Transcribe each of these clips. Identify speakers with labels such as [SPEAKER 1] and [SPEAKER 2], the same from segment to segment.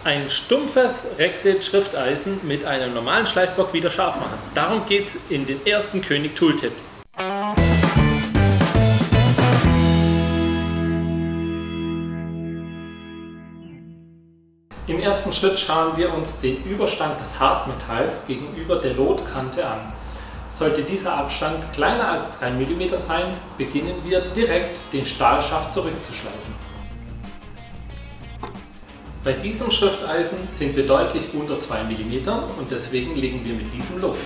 [SPEAKER 1] ein stumpfes Rexit-Schrifteisen mit einem normalen Schleifblock wieder scharf machen. Darum geht es in den ersten König Tooltips. Im ersten Schritt schauen wir uns den Überstand des Hartmetalls gegenüber der Lotkante an. Sollte dieser Abstand kleiner als 3 mm sein, beginnen wir direkt den Stahlschaft zurückzuschleifen. Bei diesem Schrifteisen sind wir deutlich unter 2 mm und deswegen legen wir mit diesem los.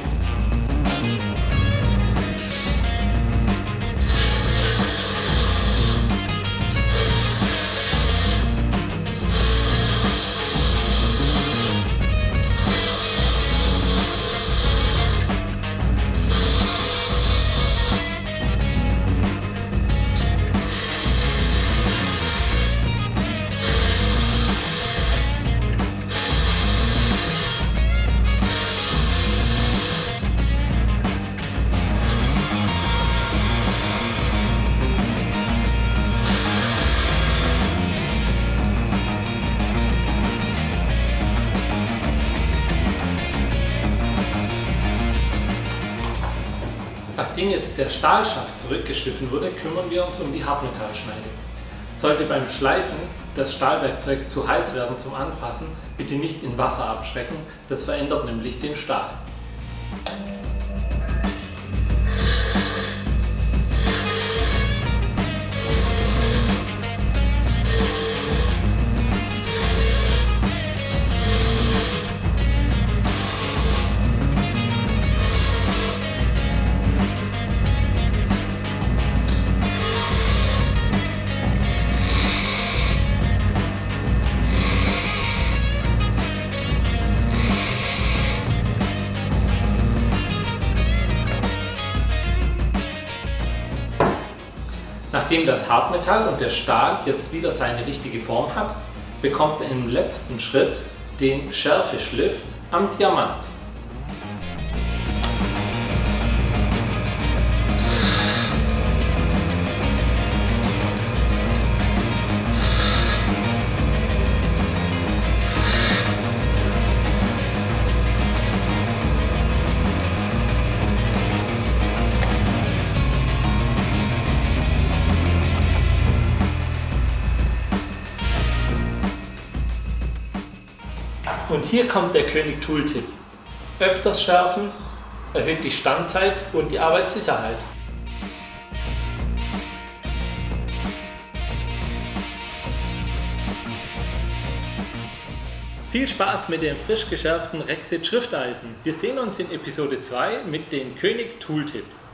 [SPEAKER 1] Nachdem jetzt der Stahlschaft zurückgeschliffen wurde, kümmern wir uns um die Hartmetallschneide. Sollte beim Schleifen das Stahlwerkzeug zu heiß werden zum Anfassen, bitte nicht in Wasser abschrecken, das verändert nämlich den Stahl. Nachdem das Hartmetall und der Stahl jetzt wieder seine richtige Form hat, bekommt er im letzten Schritt den Schärfeschliff am Diamant. Und hier kommt der König Tooltip. Öfters schärfen erhöht die Standzeit und die Arbeitssicherheit. Viel Spaß mit dem frisch geschärften Rexit Schrifteisen. Wir sehen uns in Episode 2 mit den König Tooltips.